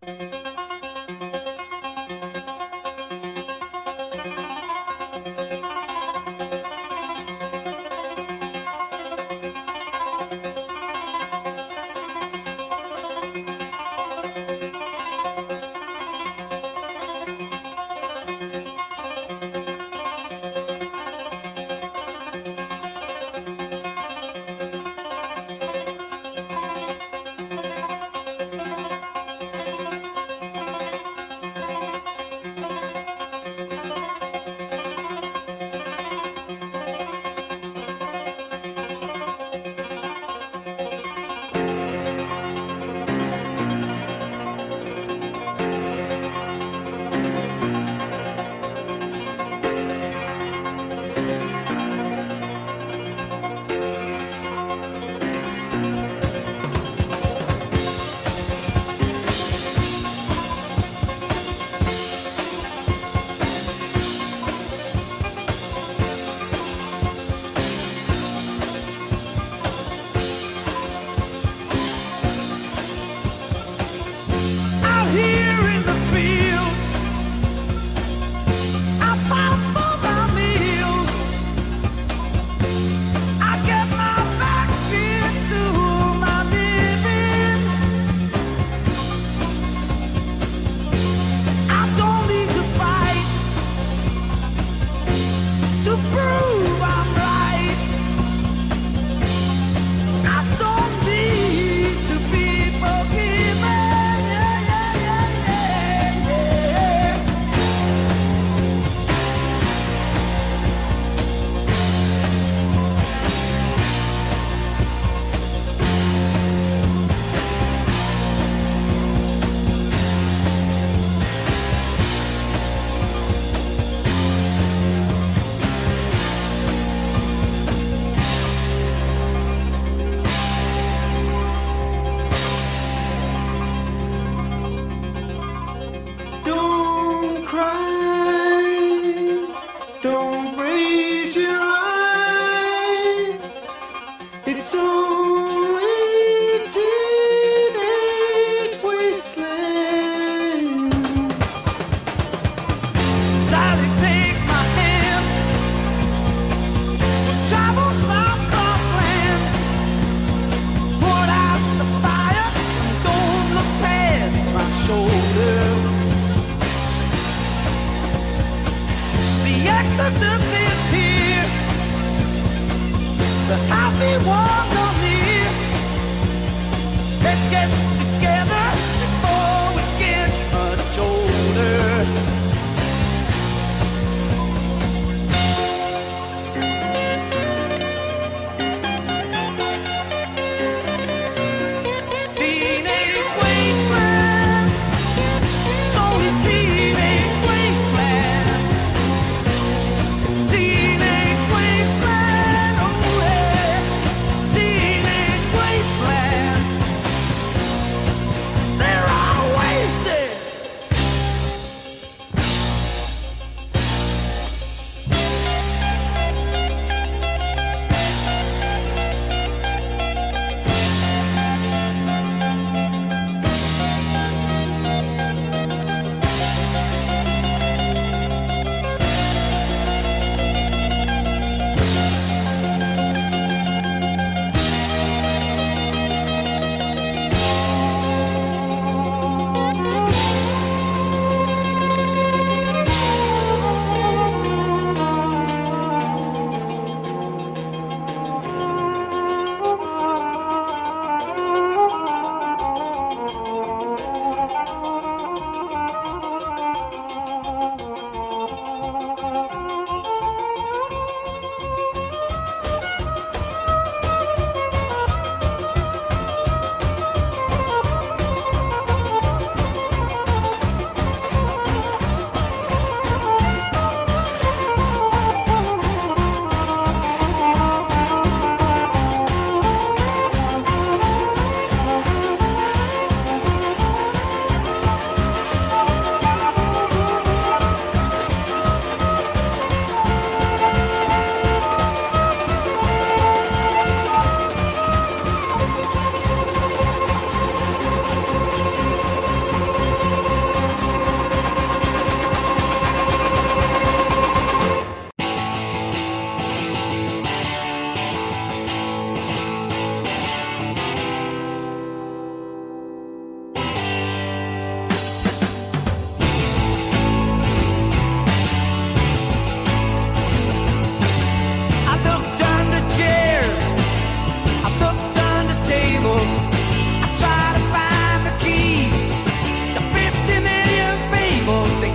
There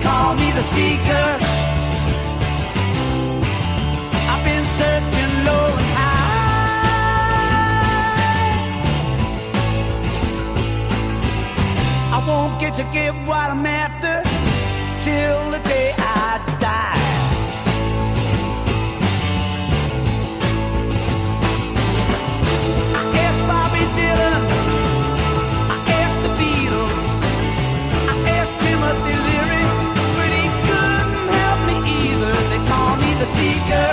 call me the seeker. I've been searching low and high. I won't get to get what I'm after till the day I die. I asked Bobby Dylan, I asked the Beatles, I asked Timothy Leary, but he couldn't help me either. They call me the seeker.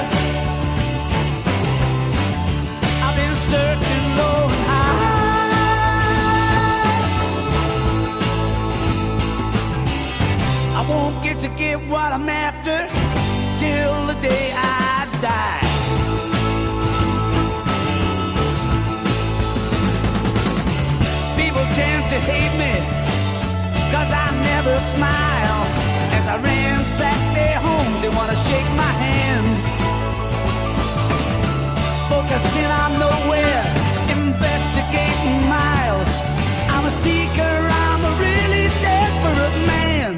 I've been searching low and high. I won't get to get what I'm after till the day I die. People tend to hate me 'cause I never smile. As I ransack their homes, they wanna shake my hand. Focusing on nowhere, investigating miles. I'm a seeker, I'm a really desperate man.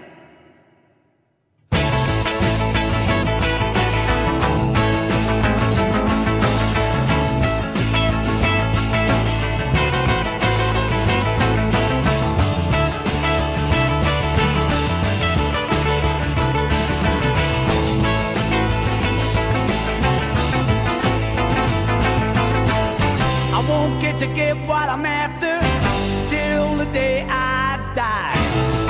I won't get to get what I'm after till the day I die.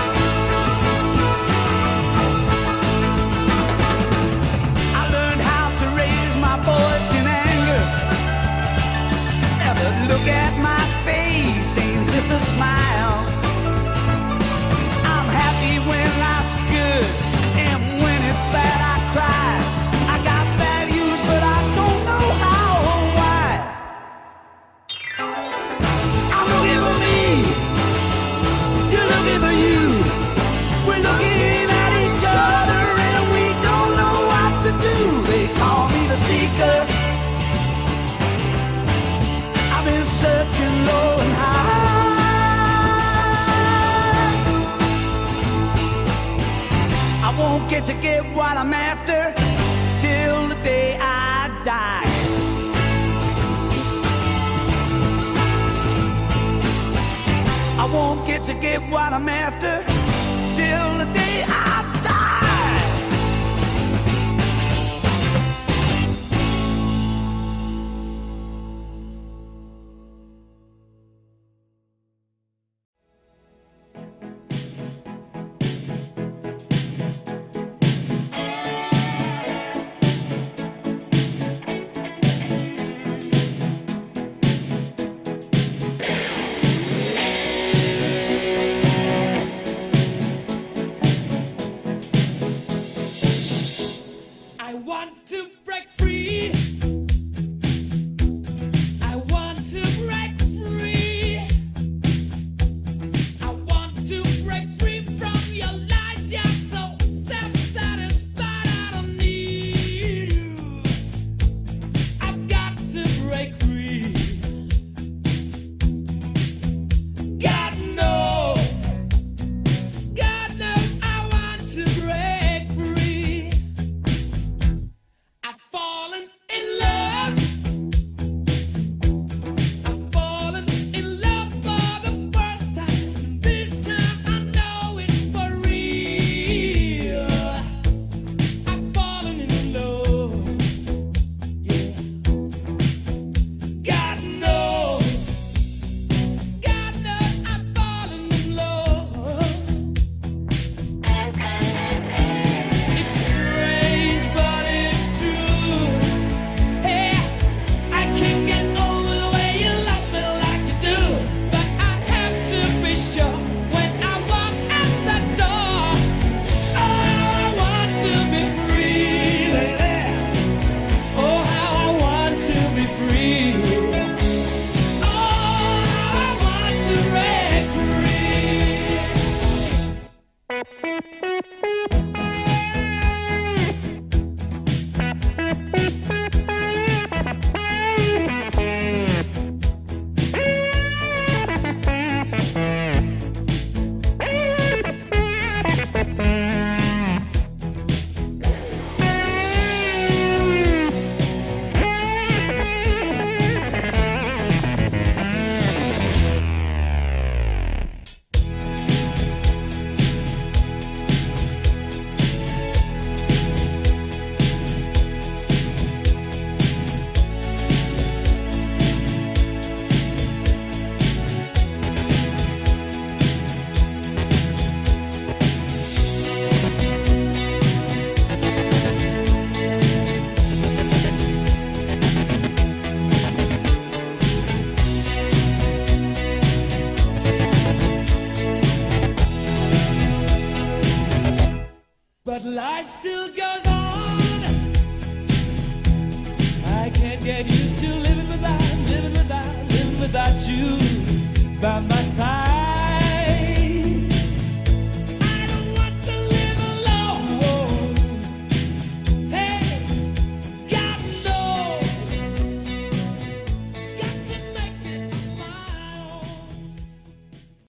I learned how to raise my voice in anger. Never look at my face, ain't this a smile? I'm happy when life's good, and when it's bad I cry. I got values, but I don't know how or why. I'm looking for me, you're looking for you. We're looking at each other and we don't know what to do. They call me the seeker. I've been searching low and high. I won't get to get what I'm after till the day I die. I won't get to get what I'm after till the day I die. I want to break free. I want to break free. I want to break free from your lies. You're so self-satisfied. I don't need you. I've got to break free. God knows I want to break free. but life still goes on. I can't get used to living without you.